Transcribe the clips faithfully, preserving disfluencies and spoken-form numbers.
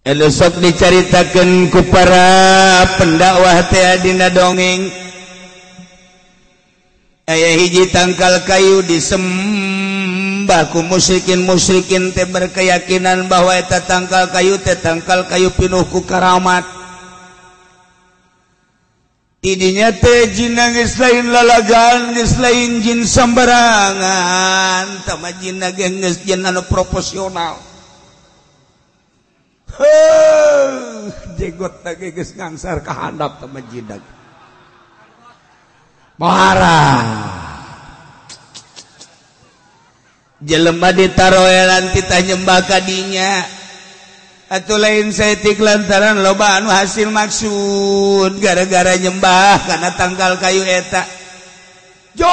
Elusok diceritakan ku para pendakwah teh dina dongeng. Aya hiji tangkal kayu disembah ku musyrikin-musyrikin teh berkeyakinan bahwa eta tangkal kayu teh tangkal kayu pinuh ku karamat. Idinya teh jin geus lain lalagaan, geus lain jin sambarangan, tama jin geus jin anu proporsional. Heuh, jegot lagi geus ngangsar ka handap tama jin lagi. Marah. Jelema ditaroelan titah nyembah kadinya. Atuh lain saeutik lantaran loba anu hasil maksud gara-gara nyembah kana tangkal kayu eta. Jo,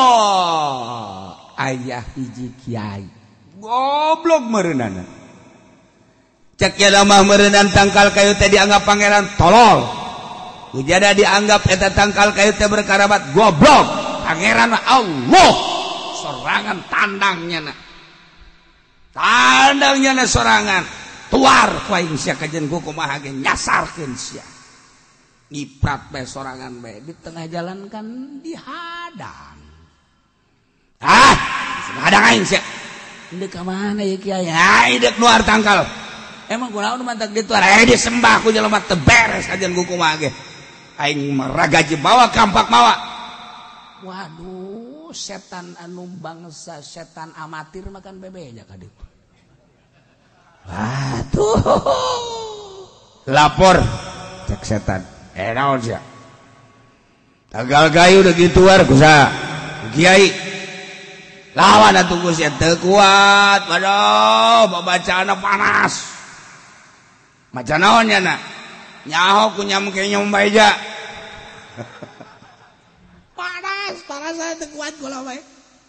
aya hiji kiai. Goblok meureunana. Cek ya mah meureunana tangkal kayu teh dianggap pangeran tolol. Ujada dianggap eta tangkal kayu teh berkarabat goblok. Pangeran Allah sorangan tandangnya na. Tandangnya na sorangan. Tuar kuaing sia kajen ku kumaha ge nyasarkeun sia. Ngiprat bae sorangan bae di tengah jalan kan dihadang. Ah, hadang aing sia. Indeu ka mana ye kiai? Ah, idek luar tangkal. Emang kunaon mantak dituar? Eh disembah ku jelema teu beres kajen ku kumaha ge. Aing meragaji bawa kampak mawa. Waduh, setan anu bangsa setan amatir makan bebe nya ka ditu. Waduh. Lapor cek setan. Eh naon sia? Tanggal kayu udah gituar ku saha? Kiai. Lawan atuh ku sia teu kuat. Waduh, babacaana panas. Maca naon nya na? Nyaho ku nyamke nyombaeja. Panas, panas teu kuat kula bae.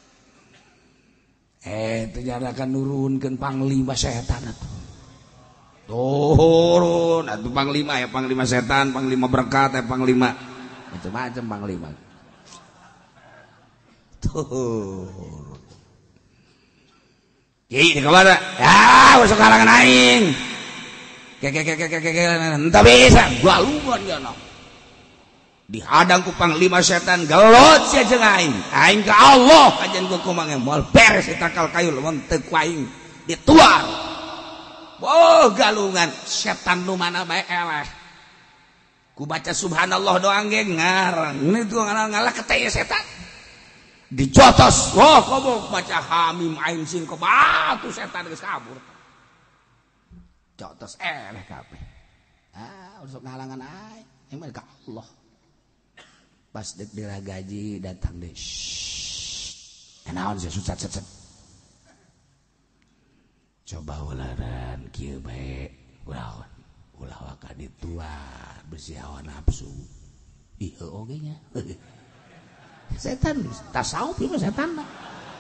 Eh, ternyata kan nurunkeun panglima setan atuh. Turun atuh panglima ya, panglima setan, panglima berkat ya, panglima macam-macam panglima. Turun. Ki di kamana? Ya, masuk kalangan aing. Ke ke ke ke ke ke entah bisa galungan ya no. Dihadang ku panglima setan gelot sia jeung aing. Aing ka Allah kajen ku kumaha moal beres eta tangkal kayu lamun teu ku aing dituar. Oh galungan setan nu mana bae eleh. Ku baca subhanallah doang ge ngarang. Ini tuh ngalah keteu setan. Dicotos. Oh komo baca hamim ain sin ko batu setan geus kabur. Cotos eleh kabeh. Ah usuk ngalangan aing. Emang ka Allah. Pas dek diragaji datang deh. Kenaon sih susah set set. Coba ularan kieu bae ulawan. Ulah waka dituar bersih hawa nafsu. Ih heuh oge nya. Setan tasawuf ieu setan mah.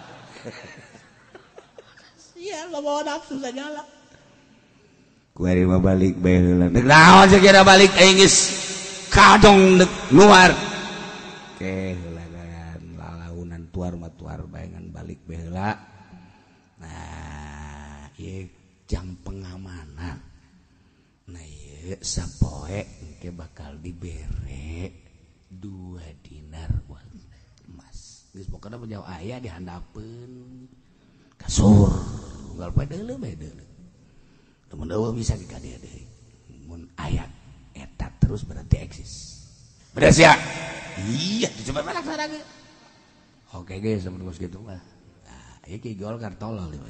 Sia bawa nafsu segala. Kuari mah balik bae heula. Deuk naon sih kira balik aing geus kadong deuk luar. Oke, helagan lalaunan tuar mah tuar bayangan balik bela. Nah, ieu jang pengamanan. Nah, ieu sapoe engke bakal dibere dua dinar emas. Geus pokona menjauh aya dihandapeun kasur. Unggal poe deuleu bae deuleu. Lamun eueuh bisa di ka dieu deui. Mun aya eta terus berarti eksis. Beres ya? Iya, dicoba mana sarangnya? Oke guys, sama terus gitu mah. Nah, ini Golkar tolol ya.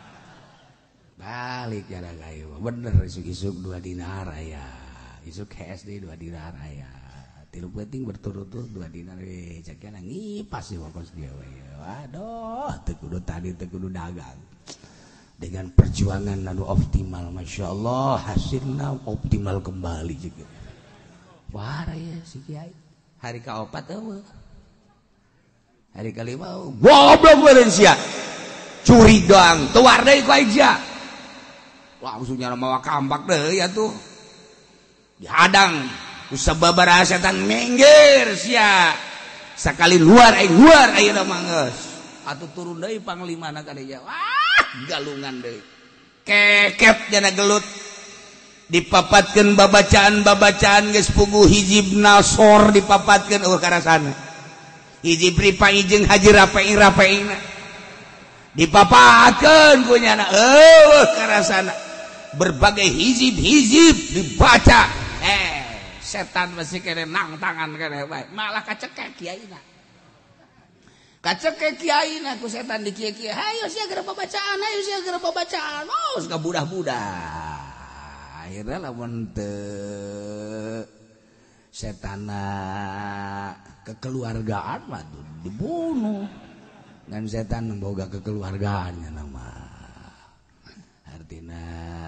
Balik ya kayu, bener isuk-isuk dua dinar ya, isuk K S D dua dinar ya, tilu penting berturut-turut dua dinar ya, caknya ngipas sih wakos dia. Waduh, tekudu tadi tekudu dagang. Dengan perjuangan anu optimal, masya Allah hasilnya optimal kembali juga. Wah ya si Kiai. Hari kaopat eueuh. Hari kalima goblok beureun sia. Curi doang, tuar deui ku aja. Langsung nyana mawa kampak deui atuh. Dihadang ku sababaraha setan minggir sia. Sakali luar aing luar ayeuna mah geus. Atuh turun deui panglimana ka dieu. Wah, galungan deui. Kekep jana gelut. dipapatkeun babacaan-babacaan geus puguh hiji nasor dipapatkeun eueuh karasana hiji pripai jeung haji rapai-rapaina dipapatkeun ku nyana eueuh karasana berbagai hizib-hizib dibaca eh setan masih kene nang tangan kene bae malah kacekek kiaina kacekek kiaina ku setan di kieu-kieu hayo sia geura babacaan hayo sia geura babacaan oh ka budah-budah akhirnya lamun teu setana kekeluargaan mah dibunuh dan setan boga kekeluargaannya nama artina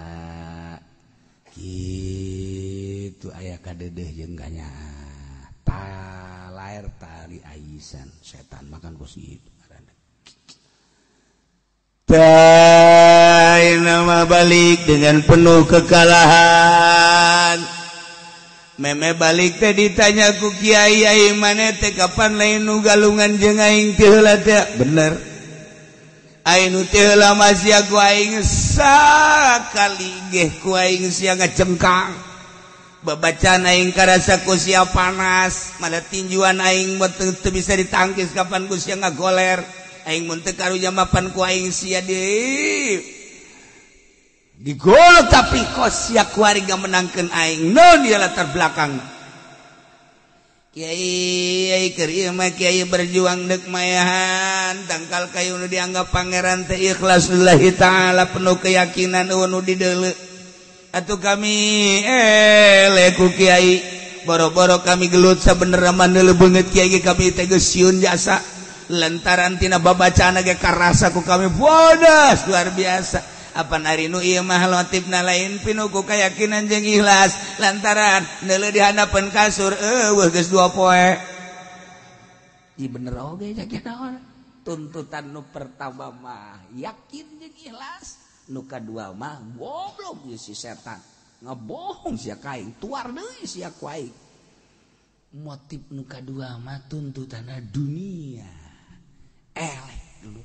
kitu aya kadedeh jeung ganya ta lair tali aisan setan makan kos gitu tai nama balik dengan penuh kekalahan meme balik teh ditanya ku kiai ai maneh teh kapan lain nu galungan jeung aing teh heula teh bener aing nu teh heula masih aku aing sakali geh ku aing sia ngacengkang babacaan aing karasa ku sia panas malah tinjuan aing teu bisa ditangkis kapan ku sia ngagoler aing mun teu karunya mapan ku aing sia deui digol tapi kos sia kuarga menangkeun aing naon dia latar belakang kiai kiai keur ieu mah kiai berjuang deuk mayahan tangkal kayu nu dianggap pangeran teh ikhlas lillahi taala penuh keyakinan nu dideuleu atuh kami eleh ku kiai boro-boro kami gelut sabenerna mah deuleu beungeut kiai kami teh geus sieun jasa lantaran tina babacaan ge karasa ku kami bodas luar biasa apa hari nu ieu mah latifna lain pinuh ku keyakinan jeung ikhlas lantaran neuleuh di handapeun kasur eueuh geus dua poe ieu bener oge nya naon tuntutan nu pertama mah yakin jeung ikhlas nu kadua mah goblok ieu si setan ngabohong sia kaing tuar deui sia ku aing motif nu kadua mah tuntutanna dunia elek dulu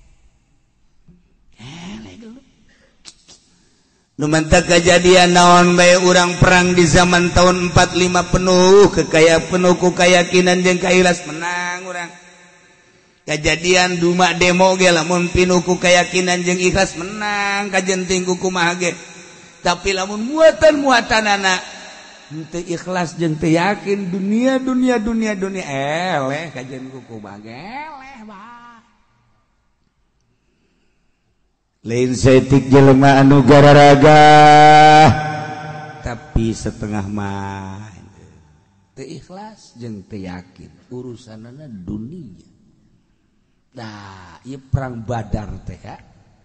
elek dulu nu mantap kejadian naon bae urang perang di zaman tahun empat puluh lima penuh kekaya penuh ku keyakinan jeung kailas menang urang kejadian duma demo ge lamun pinuh ku keyakinan jeung ikhlas menang kajenting ku kumaha ge tapi lamun muatan-muatanana henteu ikhlas jeung teu yakin dunia dunia dunia dunia eleh kajen ku kumaha ge eleh bae lain setik jelema anu gararaga tapi setengah mah teu ikhlas jeung teu yakin urusanana dunia nah ieu perang Badar teh ya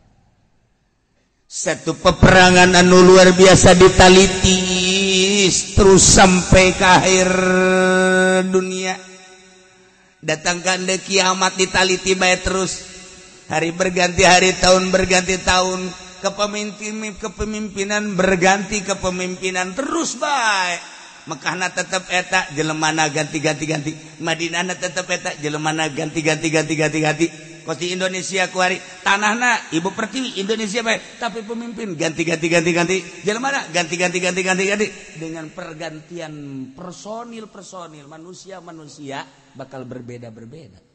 satu peperangan anu luar biasa ditaliti terus sampai ke akhir dunia datangkan de kiamat ditaliti bae terus hari berganti hari tahun berganti tahun kepemimpinan kepemimpinan berganti kepemimpinan terus bae Mekahna tetep eta jelemana ganti-ganti ganti Madinahna tetep eta jelemana ganti-ganti ganti-ganti ganti kosi Indonesia kuari tanahna ibu pertiwi Indonesia bae tapi pemimpin ganti-ganti ganti-ganti jelemana ganti-ganti ganti-ganti ganti dengan pergantian personil-personil manusia-manusia bakal berbeda-berbeda